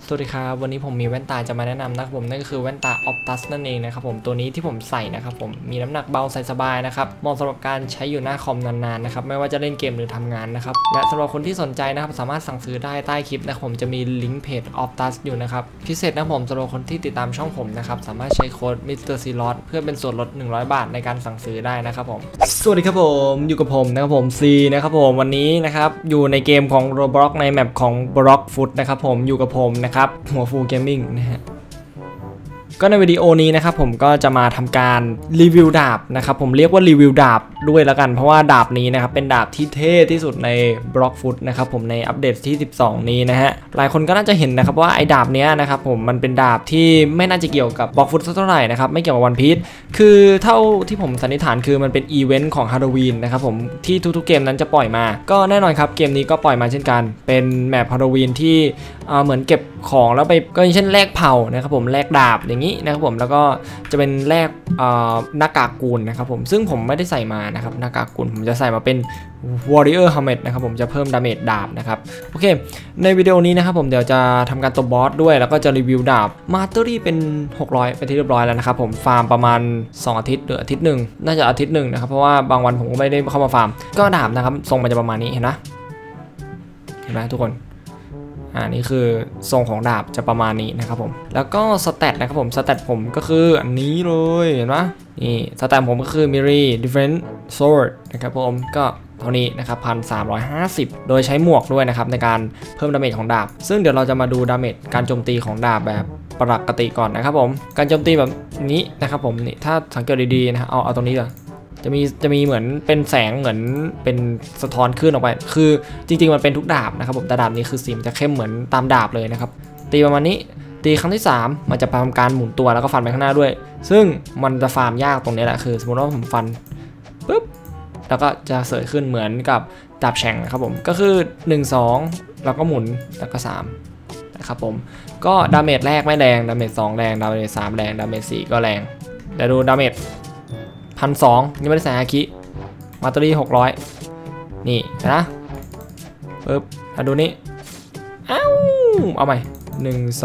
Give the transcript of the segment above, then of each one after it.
สวัสดีครับวันนี้ผมมีแว่นตาจะมาแนะนำนะครับผมนั่นก็คือแว่นตา Optus นั่นเองนะครับผมตัวนี้ที่ผมใส่นะครับผมมีน้ำหนักเบาใส่สบายนะครับเหมาะสำหรับการใช้อยู่หน้าคอมนานๆนะครับไม่ว่าจะเล่นเกมหรือทำงานนะครับและสำหรับคนที่สนใจนะครับสามารถสั่งซื้อได้ใต้คลิปนะครับผมจะมีลิงก์เพจ Optus อยู่นะครับพิเศษนะผมสำหรับคนที่ติดตามช่องผมนะครับสามารถใช้โค้ด Mr. Slot เพื่อเป็นส่วนลด100 บาทในการสั่งซื้อได้นะครับผมสวัสดีครับผมอยู่กับผมนะครับผม C นะครับผมวันนี้นะครับอยู่ในเกมของ Roblox ในแมปของ Block Foot นะครับผมอยู่กับผมนะครับหัวฟูเกมมิ่งนะฮะก็ในวิดีโอนี้นะครับผมก็จะมาทำการรีวิวดาบนะครับผมเรียกว่ารีวิวดาบด้วยแล้วกันเพราะว่าดาบนี้นะครับเป็นดาบที่เท่ที่สุดใน Block Foot นะครับผมในอัปเดตที่12นี้นะฮะหลายคนก็น่าจะเห็นนะครับว่าไอ้ดาบเนี้ยนะครับผมมันเป็นดาบที่ไม่น่าจะเกี่ยวกับ Block Foot เท่าไหร่นะครับไม่เกี่ยวกับ One Piece คือเท่าที่ผมสันนิษฐานคือมันเป็นอีเวนต์ของฮาโลวีนนะครับผมที่ทุกๆเกมนั้นจะปล่อยมาก็แน่นอนครับเกมนี้ก็ปล่อยมาเช่นกันเป็นแมปฮาโลวีนที่เหมือนเก็บของแล้วไปก็อย่างเช่นแลกเผ่านะครับผมแลกดาบอย่างนี้นะครับผมแล้วก็จะเป็นแลกหน้ากากกูลนะครับผมซึ่งผมไม่ได้ใส่มานะครับหน้ากากกูลผมจะใส่มาเป็น Warrior Helmet นะครับผมจะเพิ่มดาเมจดาบนะครับโอเคในวิดีโอนี้นะครับผมเดี๋ยวจะทำการตัวบอสด้วยแล้วก็จะรีวิวดาบมาสเตอรี่เป็น600ไปที่เรียบร้อยแล้วนะครับผมฟาร์มประมาณ2อาทิตย์หรืออาทิตย์หนึ่งน่าจะอาทิตย์หนึ่งนะครับเพราะว่าบางวันผมก็ไม่ได้เข้ามาฟาร์มก็ดาบนะครับทรงมันจะประมาณนี้เห็นไหมทุกคนนี่คือทรงของดาบจะประมาณนี้นะครับผมแล้วก็สเตตนะครับผมสเตตผมก็คืออันนี้เลยเห็นไหมนี่สเตตผมก็คือ Miri Different Sword นะครับผมก็เท่านี้นะครับ1,350โดยใช้หมวกด้วยนะครับในการเพิ่มดาเมจของดาบซึ่งเดี๋ยวเราจะมาดูดาเมจการโจมตีของดาบแบบปกติก่อนนะครับผมการโจมตีแบบนี้นะครับผมนี่ถ้าสังเกตดีๆนะเอาตรงนี้ก่อนจะมีเหมือนเป็นแสงเหมือนเป็นสะท้อนขึ้นออกไปคือจริงๆมันเป็นทุกดาบนะครับผมแต่ดาบนี้คือสีมันจะเข้มเหมือนตามดาบเลยนะครับตีประมาณนี้ตีครั้งที่3มันจะทำการหมุนตัวแล้วก็ฟันไปข้างหน้าด้วยซึ่งมันจะฟาร์มยากตรงนี้แหละคือสมมติว่าผมฟันปุ๊บแล้วก็จะเสยขึ้นเหมือนกับดาบแฉ่งนะครับผมก็คือ1 2แล้วก็หมุนแล้วก็3นะครับผมก็ดาเมจแรกไม่แรงดาเมจ2แรงดาเมจ3แรงดาเมจ4ก็แรงแต่ดูดาเมจ1,200นี่ไม่ได้ใส่ฮาคิมาตอรี่600นี่นะปึ๊บดูนี่เอาใหม่1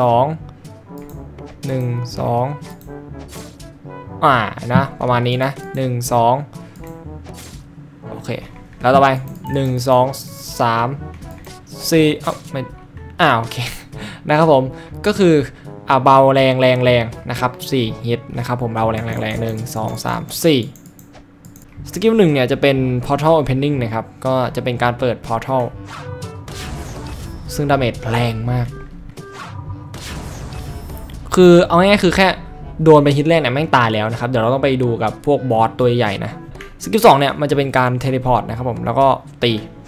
2 นะประมาณนี้นะ1 2โอเคแล้วต่อไป1 2 3 4ไม่โอเคนะครับผมก็คือเบาแรงนะครับ4ฮิตนะครับผมเบาแรง1 2 3 4สกิล1เนี่ยจะเป็น Portal Opening นะครับก็จะเป็นการเปิด Portal ซึ่งดาเมจแรงมากคือเอาง่ายๆคือแค่โดนไปฮิตแรกเนี่ยแม่งตายแล้วนะครับเดี๋ยวเราต้องไปดูกับพวกบอสตัวใหญ่นะสกิล2เนี่ยมันจะเป็นการเทเลพอร์ตนะครับผมแล้วก็ตี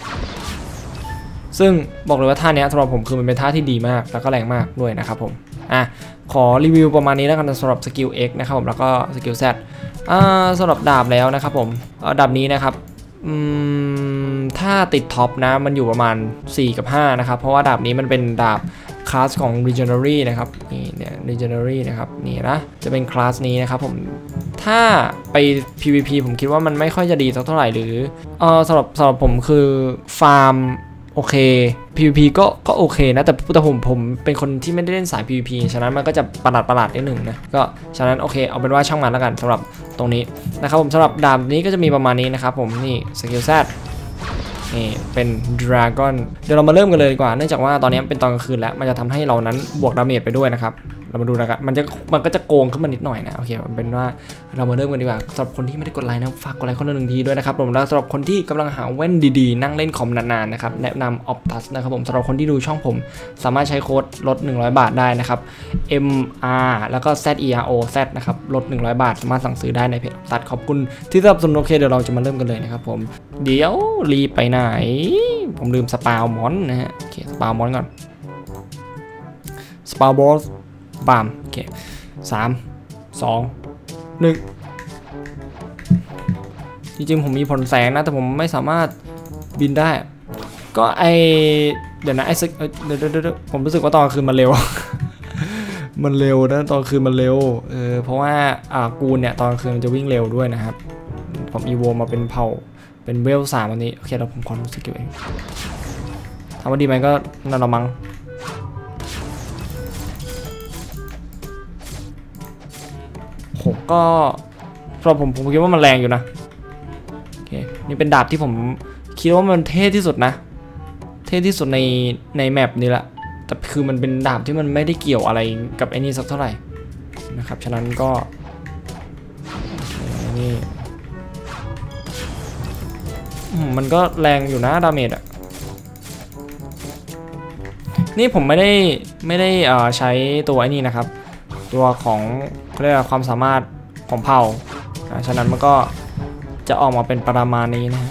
ซึ่งบอกเลยว่าท่านี้สำหรับผมคือมันเป็นท่าที่ดีมากแล้วก็แรงมากด้วยนะครับผมขอรีวิวประมาณนี้แล้วกันสำหรับสกิล X นะครับผมแล้วก็สกิล Z สำหรับดาบแล้วนะครับผมดาบนี้นะครับถ้าติดท็อปนะมันอยู่ประมาณ4 กับ 5นะครับเพราะว่าดาบนี้มันเป็นดาบคลาสของ Legendary นะครับนี่เนี่ย Legendary นะครับนี่นะจะเป็นคลาสนี้นะครับผมถ้าไป PVP ผมคิดว่ามันไม่ค่อยจะดีสักเท่าไหร่หรือสำหรับผมคือฟาร์มโอเค PVP ก็โอเคนะแต่ผมเป็นคนที่ไม่ได้เล่นสาย PVP ฉะนั้นมันก็จะประหลาดนิดหนึ่งนะก็ฉะนั้นโอเคเอาเป็นว่าช่างมันแล้วกันสำหรับตรงนี้นะครับผมสำหรับดาบนี้ก็จะมีประมาณนี้นะครับผมนี่สกิล Z นี่เป็น Dragon เดี๋ยวเรามาเริ่มกันเลยดีกว่าเนื่องจากว่าตอนนี้เป็นตอนกลางคืนแล้วมันจะทำให้เรานั้นบวกดาเมจไปด้วยนะครับเรามาดูนะครับมันก็จะโกงขึ้นมานิดหน่อยนะโอเคมันเป็นว่าเรามาเริ่มกันดีกว่าสำหรับคนที่ไม่ได้กดไลค์นะฝากกดไลค์คนละ1 ทีด้วยนะครับผมแล้วสำหรับคนที่กำลังหาแว่นดีๆนั่งเล่นคอมนานๆนะครับแนะนำ Optus นะครับผมสำหรับคนที่ดูช่องผมสามารถใช้โค้ดลด100 บาทได้นะครับ MR แล้วก็ ZEROZ นะครับลด100 บาทสามารถสั่งซื้อได้ในเพจ Optus ขอบคุณที่สนับสนุนโอเคเดี๋ยวเราจะมาเริ่มกันเลยนะครับผมเดี๋ยวรีบไปไหนผมลืมสปาวมอนนะฮะโอเคสปาวมอนก่อนสปาวบอสบามโอเค3 2 1จริงๆผมมีผลแสงนะแต่ผมไม่สามารถบินได้ก็เดี๋ยวนะเดี๋ยวผมรู้สึกว่าตอนคืนมันเร็ว มันเร็วนะตอนคืนมันเร็วเพราะว่ากูเนี่ยตอนคืนมันจะวิ่งเร็วด้วยนะครับผมอีโวมาเป็นเผ่าเป็นเวล3วันนี้โอเคเราผมขอรู้สึกเองทำว่าดีไหมก็นั่นเรามั้งก็สำหรับผมคิดว่ามันแรงอยู่นะโอเคนี่เป็นดาบที่ผมคิดว่ามันเท่ที่สุดนะเท่ที่สุดในแมปนี้แหละแต่คือมันเป็นดาบที่มันไม่ได้เกี่ยวอะไรกับไอ้นี่สักเท่าไหร่นะครับฉะนั้นก็นี่มันก็แรงอยู่นะดาเมจอ่ะนี่ผมไม่ได้ใช้ตัวไอ้นี่นะครับตัวของเรียกว่าความสามารถของเผ่าฉะนั้นมันก็จะออกมาเป็นประมาณนี้นะฮะ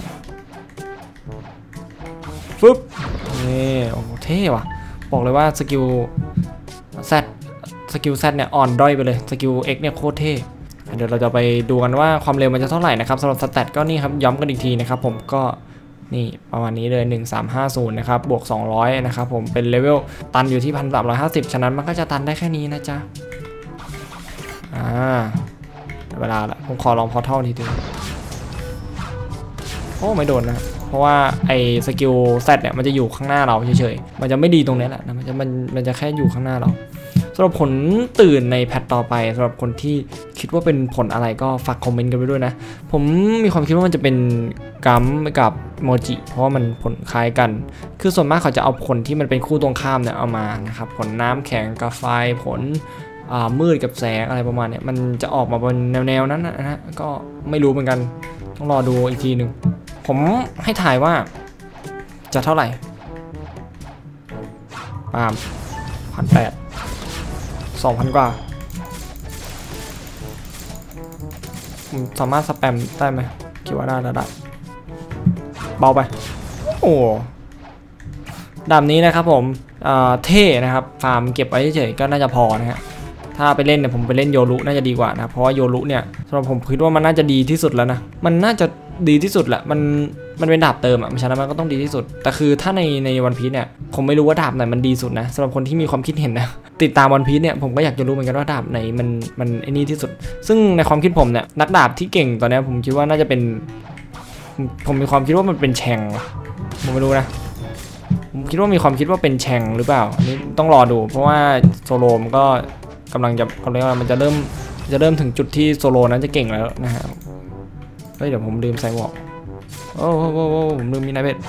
ฟึบนี่โอ้โหเท่ว่ะบอกเลยว่าสกิล Z เนี่ยอ่อนด้อยไปเลยสกิล X เนี่ยโคตรเท่เดี๋ยวเราจะไปดูกันว่าความเร็วมันจะเท่าไหร่นะครับสำหรับสแตทก็นี่ครับย้ำกันอีกทีนะครับผมก็นี่ประมาณนี้เลย1350นะครับบวก200นะครับผมเป็นเลเวลตันอยู่ที่ 1350 ฉะนั้นมันก็จะตันได้แค่นี้นะจ๊ะเวลาละผมขอลองพอร์ทัลทีนึงโอ้ไม่โดนนะเพราะว่าไอ้สกิล Z เนี่ยมันจะอยู่ข้างหน้าเราเฉยๆมันจะไม่ดีตรงนี้แหละนะมันจะแค่อยู่ข้างหน้าเราสำหรับผลตื่นในแพทต่อไปสำหรับคนที่คิดว่าเป็นผลอะไรก็ฝากคอมเมนต์กันไปด้วยนะผมมีความคิดว่ามันจะเป็นกัมกับโมจิเพราะว่ามันผลคล้ายกันคือส่วนมากเขาจะเอาผลที่มันเป็นคู่ตรงข้ามเนี่ยเอามานะครับผลน้ำแข็งกับไฟผลมืดกับแสงอะไรประมาณเนี่ยมันจะออกมาเป็นแนวนั้นนะฮะก็ไม่รู้เหมือนกันต้องรอดูอีกทีหนึ่งผมให้ถ่ายว่าจะเท่าไหร่ปาล์ม1,800 2,000 กว่าผมสามารถสแปมได้ไหมคิดว่าได้เบาไปโอ้ดาบนี้นะครับผมเท่นะครับฟาร์มเก็บไว้เฉยๆก็น่าจะพอนะฮะถ้าไปเล่นเนี่ยผมไปเล่นโยรุน่าจะดีกว่านะเพราะว่าโยรุเนี่ยสำหรับผมคิดว่ามันน่าจะดีที่สุดแล้วนะมันน่าจะดีที่สุดแหละมันเป็นดาบเติมอ่ะฉะนั้นมันก็ต้องดีที่สุดแต่คือถ้าในวันพีซเนี่ยผมไม่รู้ว่าดาบไหนมันดีสุดนะสำหรับคนที่มีความคิดเห็นนะติดตามวันพีซเนี่ยผมก็อยากจะรู้เหมือนกันว่าดาบไหนมันไอ้นี่ที่สุดซึ่งในความคิดผมเนี่ยนักดาบที่เก่งตอนนี้ผมคิดว่าน่าจะเป็นผมมีความคิดว่ามันเป็นแชงผมไม่รู้นะผมคิดว่ามีความคิดว่าเป็นแชงหรือเปล่าอันนี้ต้องรอดูเพราะว่าโซโลมันก็กำลังจะเขาเรียกว่ามันจะเริ่มถึงจุดที่โซโลนั้นจะเก่งแล้วนะฮะเฮ้ยเดี๋ยวผมลืมใส่หมวกโอ้ผมลืมมีนายเบ็ด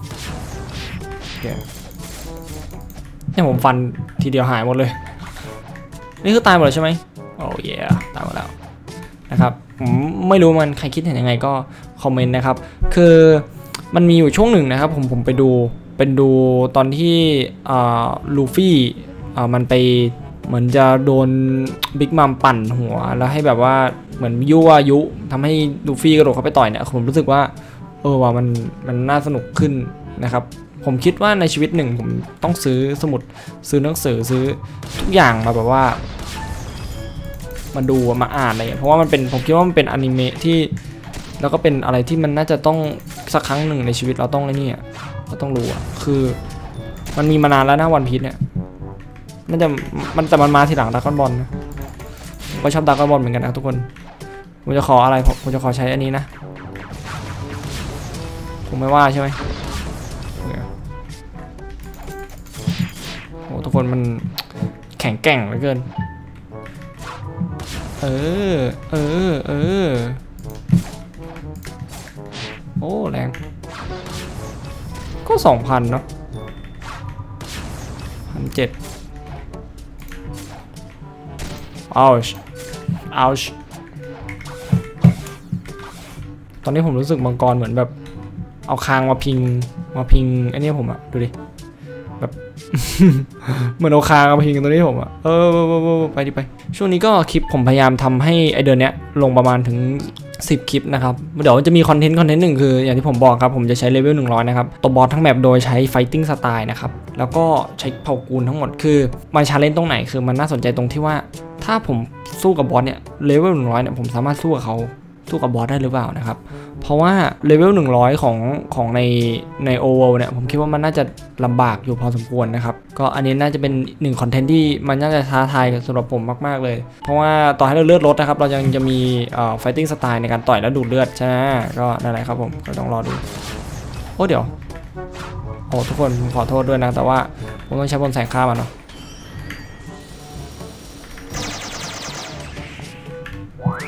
เนี่ยผมฟันทีเดียวหายหมดเลยนี่คือตายหมดเลยใช่ไหมโอ้ยตายหมดแล้วนะครับผมไม่รู้มันใครคิดเห็นยังไงก็คอมเมนต์นะครับคือมันมีอยู่ช่วงหนึ่งนะครับผมไปดูตอนที่ลูฟี่มันไปเหมือนจะโดนบิ๊กมัมปั่นหัวแล้วให้แบบว่าเหมือนยั่วยุทำให้ลูฟี่กระโดดเข้าไปต่อยเนี่ยผมรู้สึกว่าว่ามันน่าสนุกขึ้นนะครับผมคิดว่าในชีวิตหนึ่งผมต้องซื้อสมุดซื้อหนังสือซื้อทุกอย่างมาแบบว่ามาดูมาอ่านอะไรเพราะว่าผมคิดว่ามันเป็นอนิเมะที่แล้วก็เป็นอะไรที่มันน่าจะต้องสักครั้งหนึ่งในชีวิตเราต้องไอ้นี่เราต้องรู้คือมันมีมานานแล้วนะวันพีซเนี่ยน่าจะแต่มันมาทีหลังดราก้อนบอลนะผมก็ชอบดราก้อนบอลเหมือนกันนะทุกคนผมจะขออะไรผมจะขอใช้อันนี้นะผมไม่ว่าใช่ไหมโอ้ทุกคนมันแข็งแกร่งเหลือเกินโอ้แรงก็ 2,000 เนาะ 1,700ouch ตอนนี้ผมรู้สึกมังกรเหมือนแบบเอาคางมาพิงอันนี้ผมดูดิแบบ เหมือนเอาคางมาพิงตัวนี้ผมไปดิไปช่วงนี้ก็คลิปผมพยายามทำให้ไอเดือนนี้ลงประมาณถึง10 คลิปนะครับเดี๋ยวจะมีคอนเทนต์หนึ่งคืออย่างที่ผมบอกครับผมจะใช้เลเวล100นะครับตัวบอสทั้งแมปโดยใช้ Fighting Style นะครับแล้วก็ใช้เผ่ากูลทั้งหมดคือมันชาเลนจ์ตรงไหนคือมันน่าสนใจตรงที่ว่าถ้าผมสู้กับบอสเนี่ยเลเวล100เนี่ยผมสามารถสู้กับบอสได้หรือเปล่านะครับเพราะว่าเลเวล100ของในโอเวอร์เนี่ยผมคิดว่ามันน่าจะลำบากอยู่พอสมควรนะครับก็อันนี้น่าจะเป็น1คอนเทนต์ที่มันน่าจะท้าทายสำหรับผมมากๆเลยเพราะว่าต่อให้เราเลือดลดนะครับเรายังจะมีfighting style ในการต่อยและดูดเลือดใช่ไหมก็นั่นแหละครับผมก็ต้องรอดูโอ้เดี๋ยวโอ้ทุกคนผมขอโทษด้วยนะแต่ว่าผมต้องใช้บนแสงค่ามันเนาะ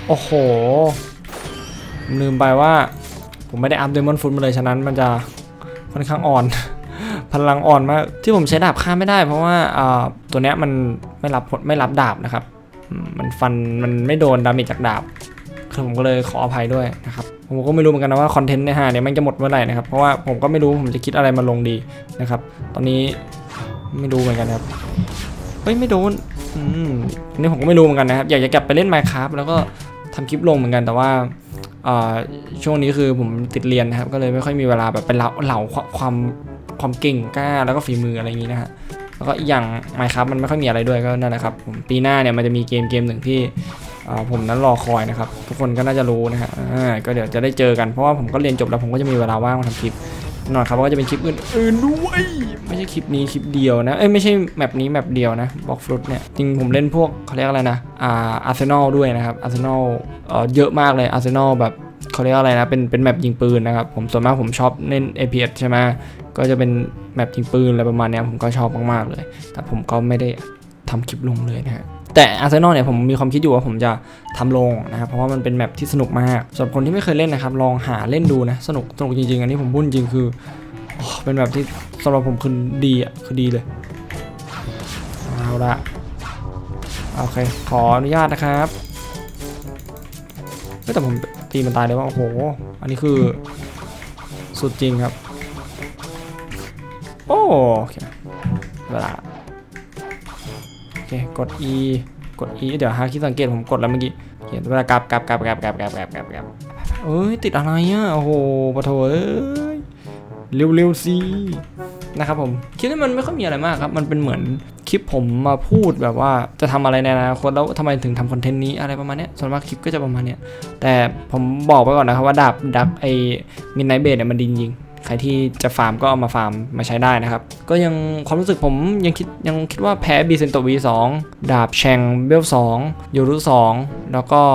โอ้โหลืมไปว่าผมไม่ได้อัพเดมอนฟุตมาเลยฉะนั้นมันจะค่อนข้างอ่อน พลังอ่อนมากที่ผมใช้ดาบฆ่าไม่ได้เพราะว่าตัวเนี้ยมันไม่รับดาบนะครับมันฟันมันไม่โดนดาเมจจากดาบผมก็เลยขออภัยด้วยนะครับผมก็ไม่รู้เหมือนกันนะว่าคอนเทนต์ในเนี่ยมันจะหมดเมื่อไหร่นะครับเพราะว่าผมก็ไม่รู้ผมจะคิดอะไรมาลงดีนะครับตอนนี้ไม่รู้เหมือนกันครับเฮ้ยไม่โดนนี่ผมก็ไม่รู้เหมือนกันนะครับอยากจะกลับไปเล่น Minecraft แล้วก็ทำคลิปลงเหมือนกันแต่ว่าช่วงนี้คือผมติดเรียนนะครับก็เลยไม่ค่อยมีเวลาแบบไปเหล่าความเก่งกล้าแล้วก็ฝีมืออะไรอย่างนี้นะฮะแล้วก็อีกอย่าง Minecraft มันไม่ค่อยมีอะไรด้วยก็นั่นแหละครับผมปีหน้าเนี่ยมันจะมีเกมหนึ่งที่ผมนั้นรอคอยนะครับทุกคนก็น่าจะรู้นะฮะก็เดี๋ยวจะได้เจอกันเพราะว่าผมก็เรียนจบแล้วผมก็จะมีเวลาว่างมาทำคลิปนอนครับว่าจะเป็นคลิปอื่นด้วยไม่ใช่คลิปนี้คลิปเดียวนะไม่ใช่แมปนี้แมปเดียวนะบล็อกฟลุตเนี่ยจริงผมเล่นพวกเขาเรียกอะไรนะอาร์เซนอลด้วยนะครับอาร์เซนอลเยอะมากเลยอาร์เซนอลแบบเขาเรียกอะไรนะเป็นแมปยิงปืนนะครับผมส่วนมากผมชอบเล่น APS ใช่ไหมก็จะเป็นแมปยิงปืนอะไรประมาณนี้ผมก็ชอบมากๆเลยแต่ผมก็ไม่ได้ทำคลิปลงเลยนะฮะแต่อาร์เซนอลเนี่ยผมมีความคิดอยู่ว่าผมจะทำลงนะครับเพราะว่ามันเป็นแมปที่สนุกมากสำหรับคนที่ไม่เคยเล่นนะครับลองหาเล่นดูนะสนุกจริงๆอันนี้ผมพูดจริงคือเป็นแบบที่สำหรับผมคือดีอ่ะคือดีเลยเอาละโอเคขออนุญาตนะครับแต่ผมตีมันตายเลยว่าโอ้โหอันนี้คือสุดจริงครับโอเคเวลาโอเคกด E เดี๋ยวหาที่สังเกตผมกดแล้วเมื่อกี้เขียนเวลากลับเอ้ยติดอะไรอ่ะโอ้โหปะโถเอ้ยเร็วสินะครับผมคลิปนี้มันไม่ค่อยมีอะไรมากครับมันเป็นเหมือนคลิปผมมาพูดแบบว่าจะทำอะไรในอนาคตแล้วทำไมถึงทำคอนเทนต์นี้อะไรประมาณนี้ส่วนมากคลิปก็จะประมาณนี้แต่ผมบอกไปก่อนนะครับว่าดับไอ้มิดไนท์เบสเนี่ยมันดีจริงใครที่จะฟาร์มก็เอามาฟาร์มมาใช้ได้นะครับก็ยังความรู้สึกผมยังคิดว่าแพ้บีเซนโต V2 ดาบแชงเบล2โยรุ2แล้วก็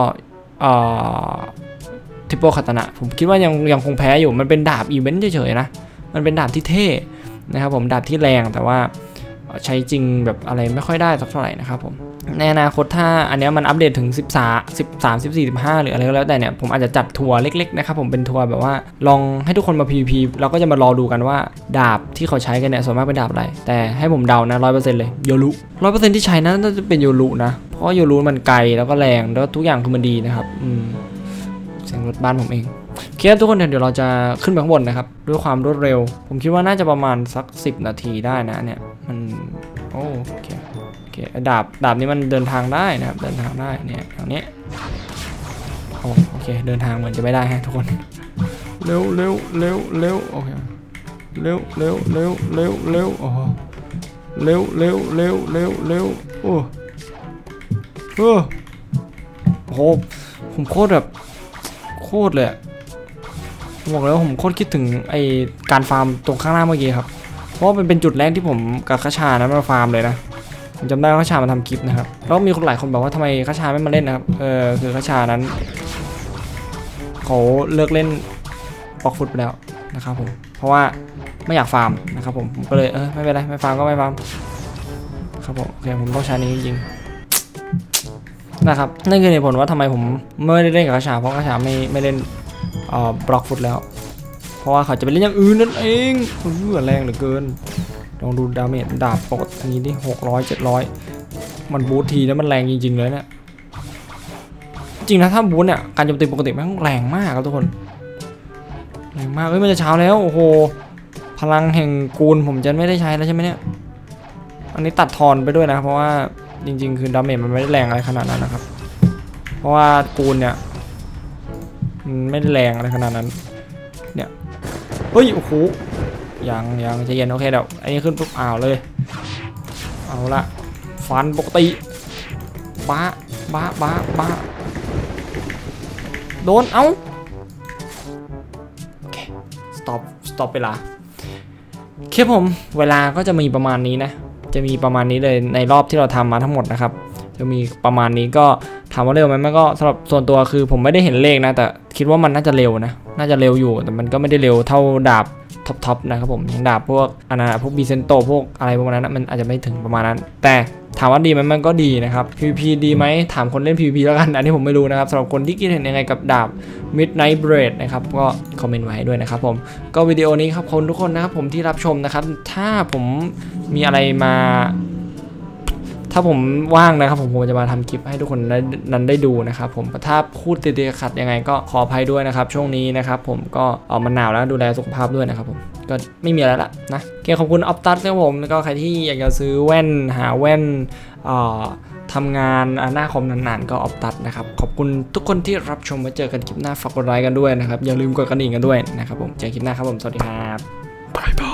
ทิปโปคาตานะผมคิดว่ายังคงแพ้อยู่มันเป็นดาบอีเวนต์เฉยๆนะมันเป็นดาบที่เท่นะครับผมดาบที่แรงแต่ว่าใช้จริงแบบอะไรไม่ค่อยได้สักเท่าไหร่นะครับผมในอนาคตถ้าอันนี้มันอัปเดตถึง13 14 15หรืออะไรก็แล้วแต่เนี่ยผมอาจจะจัดทัวร์เล็กๆนะครับผมเป็นทัวร์แบบว่าลองให้ทุกคนมา PVP เราก็จะมารอดูกันว่าดาบที่เขาใช้กันเนี่ยส่วนมากเป็นดาบอะไรแต่ให้ผมเดานะ 100% เลยโยรุ 100% ที่ใช้นั้นน่าจะเป็นโยรุนะเพราะโยรุมันไกลแล้วก็แรงแล้วทุกอย่างคือมันดีนะครับเสียงรถบ้านผมเองโอเคทุกคนเดี๋ยวเราจะขึ้นไปข้างบนนะครับด้วยความรวดเร็วผมคิดว่าน่าจะประมาณสัก10 นาทีได้นะเนี่ยมันโอเคดาบนี้มันเดินทางได้นะครับเดินทางได้เนี่ยทางนี้โอเคเดินทางเหมือนจะไม่ได้ฮะทุกคนเร็วโอเคเร็วโอ้เร็วโอ้โหผมโคตรเลยบอกเลยว่าผมโคตรคิดถึงไอการฟาร์มตรงข้างหน้าเมื่อกี้ครับเพราะมันเป็นจุดแรกที่ผมกับคชานะมาฟาร์มเลยนะผมจำได้ว่าคชามาทำคลิปนะครับแล้วมีคนหลายคนบอกว่าทำไมคชาไม่มาเล่นนะครับคือคชานั้นเขาเลิกเล่นบล็อกฟุตไปแล้วนะครับผมเพราะว่าไม่อยากฟาร์มนะครับผมก็เลยไม่เป็นไรไม่ฟาร์มก็ไม่ฟาร์มครับผมโอเคผมต้องใช้นี้จริงนะครับนั่นคือเหตุผลว่าทำไมผมไม่ได้เล่นกับคชาเพราะคชาไม่เล่นบล็อกฟุตแล้วเพราะว่าเขาจะไปเล่นอย่างอื่นนั่นเองแรงเหลือเกินลองดูดาเมจดาบปกติอันนี้ที่600 700มันบูททีแล้วมันแรงจริงๆเลยเนี่ยจริงนะถ้าบูทเนี่ยการโจมตีปกติมันแรงมากครับทุกคนแรงมากมันจะเช้าแล้วโอ้โหพลังแห่งกูลผมจะไม่ได้ใช้แล้วใช่ไหมเนี่ยอันนี้ตัดทอนไปด้วยนะเพราะว่าจริงๆคือดาเมจมันไม่ได้แรงอะไรขนาดนั้นนะครับเพราะว่ากูลเนี่ยไม่ได้แรงอะไรขนาดนั้นเนี่ยเฮ้ยโอ้โหยังใจเย็นโอเคเดี๋ยวอันนี้ขึ้นปุ๊บเลยเอาละฟันปกติบ้าโดนโอเคสต็อปเวลาแค่ผมเวลาก็จะมีประมาณนี้นะจะมีประมาณนี้เลยในรอบที่เราทำมาทั้งหมดนะครับจะมีประมาณนี้ก็ถามว่าเร็วไหมมันก็สำหรับส่วนตัวคือผมไม่ได้เห็นเลขนะแต่คิดว่ามันน่าจะเร็วนะน่าจะเร็วอยู่แต่มันก็ไม่ได้เร็วเท่าดาบท็อปนะครับผมอย่างดาบพวกพวกบีเซนโตพวกอะไรพวกนั้นมันอาจจะไม่ถึงประมาณนั้นแต่ถามว่าดีไหมมันก็ดีนะครับ PVP ดีไหมถามคนเล่น PVP แล้วกันอันนี้ผมไม่รู้นะครับสำหรับคนที่คิดเห็นยังไงกับดาบ Midnight Blade นะครับก็คอมเมนต์ไว้ให้ด้วยนะครับผมก็วิดีโอนี้ครับคนทุกคนนะครับผมที่รับชมนะครับถ้าผมมีอะไรมาถ้าผมว่างนะครับผมจะมาทำคลิปให้ทุกคนนั้นได้ดูนะครับผมถ้าพูดติดๆขัดยังไงก็ขออภัยด้วยนะครับช่วงนี้นะครับผมก็มันหนาวแล้วดูแลสุขภาพด้วยนะครับผมก็ไม่มีอะไรละนะโอเคขอบคุณออฟตัสครับผมแล้วก็ใครที่อยากจะซื้อแว่นหาแว่นทำงานหน้าคอมนานๆก็ออฟตัสนะครับขอบคุณทุกคนที่รับชมไว้เจอกันคลิปหน้าฝากกดไลค์กันด้วยนะครับอย่าลืมกดกระดิ่งกันด้วยนะครับผมเจอคลิปหน้าครับผมสวัสดีครับบ๊ายบาย